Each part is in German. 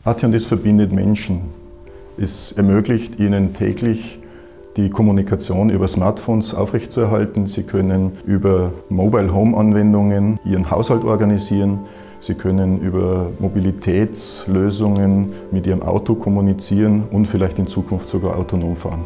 AT&S verbindet Menschen. Es ermöglicht ihnen täglich die Kommunikation über Smartphones aufrechtzuerhalten. Sie können über Mobile Home Anwendungen ihren Haushalt organisieren. Sie können über Mobilitätslösungen mit ihrem Auto kommunizieren und vielleicht in Zukunft sogar autonom fahren.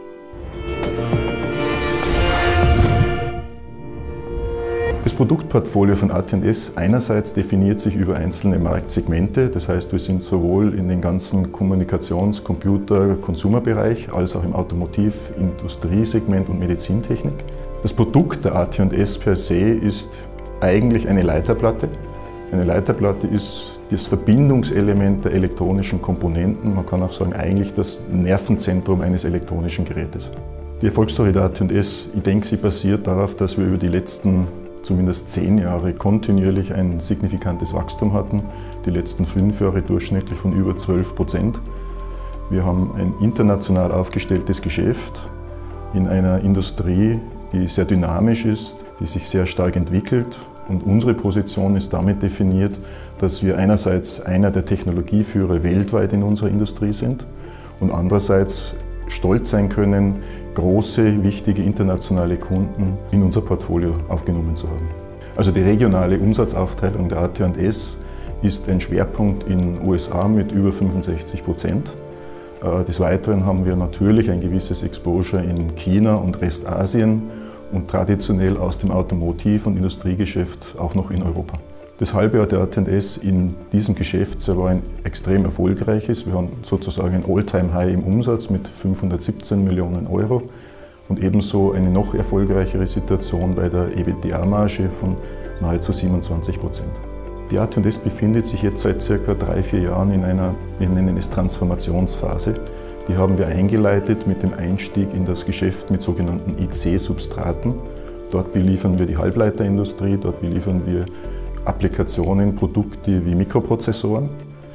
Das Produktportfolio von AT&S einerseits definiert sich über einzelne Marktsegmente, das heißt, wir sind sowohl in den ganzen Kommunikations-, Computer-, Consumer-Bereich als auch im Automotiv-, Industriesegment und Medizintechnik. Das Produkt der AT&S per se ist eigentlich eine Leiterplatte. Eine Leiterplatte ist das Verbindungselement der elektronischen Komponenten, man kann auch sagen eigentlich das Nervenzentrum eines elektronischen Gerätes. Die Erfolgsstory der AT&S, ich denke, sie basiert darauf, dass wir über die letzten zumindest 10 Jahre kontinuierlich ein signifikantes Wachstum hatten, die letzten 5 Jahre durchschnittlich von über 12%. Wir haben ein international aufgestelltes Geschäft in einer Industrie, die sehr dynamisch ist, die sich sehr stark entwickelt. Und unsere Position ist damit definiert, dass wir einerseits einer der Technologieführer weltweit in unserer Industrie sind und andererseits stolz sein können, große, wichtige internationale Kunden in unser Portfolio aufgenommen zu haben. Also die regionale Umsatzaufteilung der AT&S ist ein Schwerpunkt in den USA mit über 65%. Des Weiteren haben wir natürlich ein gewisses Exposure in China und Restasien und traditionell aus dem Automotiv- und Industriegeschäft auch noch in Europa. Das Halbjahr der AT&S in diesem Geschäftsjahr war ein extrem erfolgreiches. Wir haben sozusagen ein All-Time-High im Umsatz mit 517 Millionen Euro und ebenso eine noch erfolgreichere Situation bei der EBITDA-Marge von nahezu 27%. Die AT&S befindet sich jetzt seit ca. 3–4 Jahren in einer, wir nennen es Transformationsphase. Die haben wir eingeleitet mit dem Einstieg in das Geschäft mit sogenannten IC-Substraten. Dort beliefern wir die Halbleiterindustrie, dort beliefern wir Applikationen, Produkte wie Mikroprozessoren.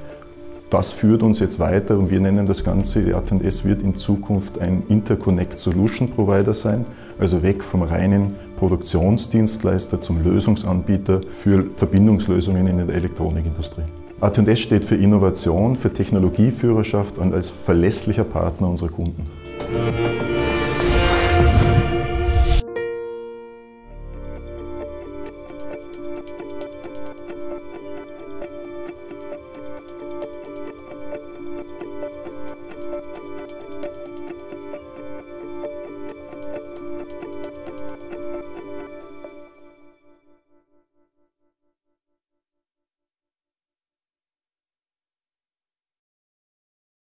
Das führt uns jetzt weiter und wir nennen das Ganze, die AT&S wird in Zukunft ein Interconnect Solution Provider sein, also weg vom reinen Produktionsdienstleister zum Lösungsanbieter für Verbindungslösungen in der Elektronikindustrie. AT&S steht für Innovation, für Technologieführerschaft und als verlässlicher Partner unserer Kunden.